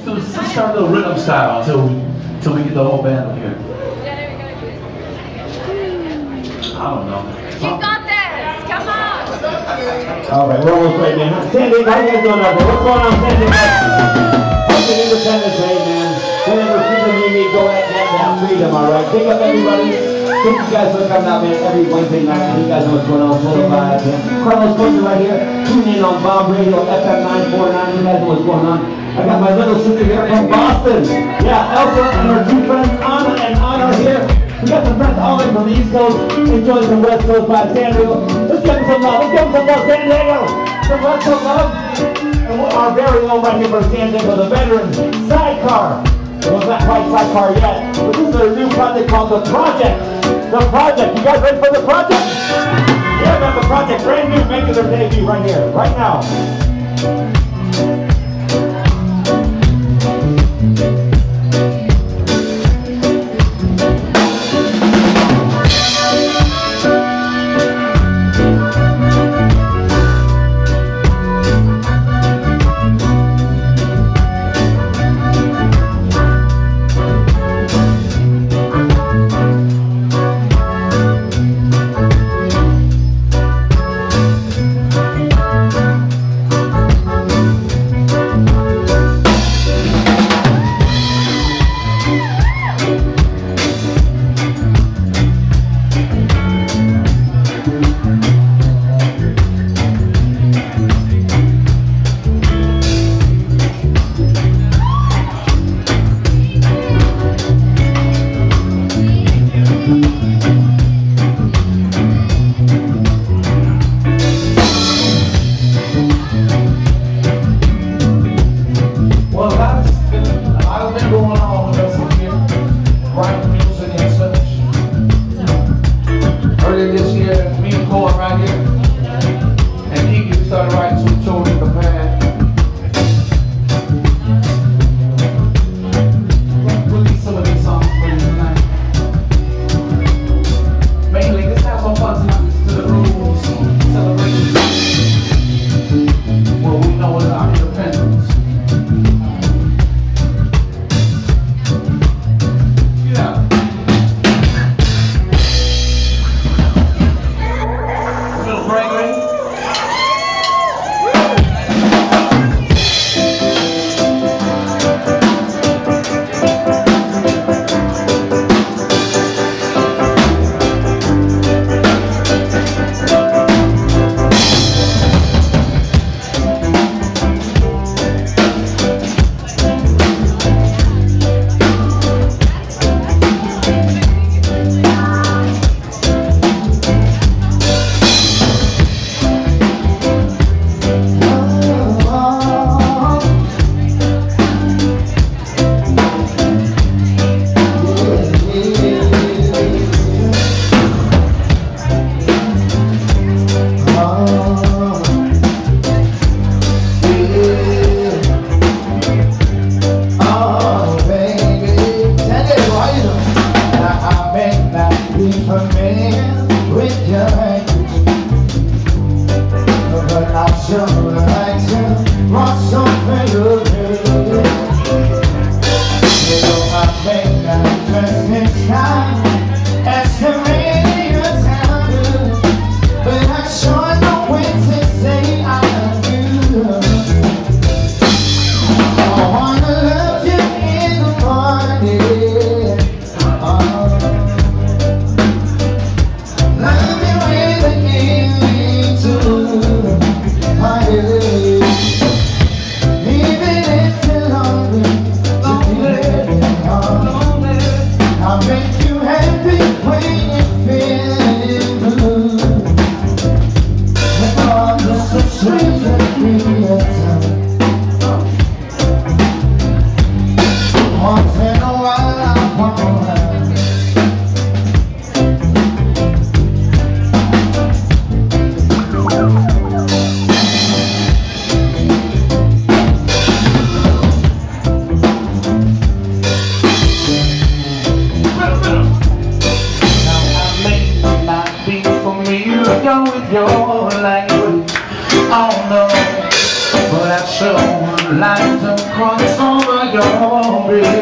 let's start a little rhythm style until we get the whole band up here. I don't know. You got this! Come on! Alright, we're almost ready, man. Sandy, how you guys doing out there? What's going on, Sandy? Fucking Independence Day, man. Whatever freedom you need, go ahead and have freedom, alright? Pick up everybody. Thank you guys for coming out, man, every Wednesday night. You guys know what's going on. Full of vibes, man. Carlos Costa right here. Tune in on Bomb Radio, FM 949. You guys know what's going on. I got my little sister here from Boston. Yeah, Elsa and her two friends, Anna and Anna, are here. We got some friends all in from the East Coast, enjoying some West Coast vibes. San Diego. Let's give them some love. Let's give them some love, San Diego. Some West Coast love. And our very own right here from San Diego, the veteran Sidecar. Well, it's not quite Sidecar yet, but this is a new project called The Project. The Project. You guys ready for The Project? Yeah, man, The Project. Brand new, making their debut right here, right now. Come on, baby.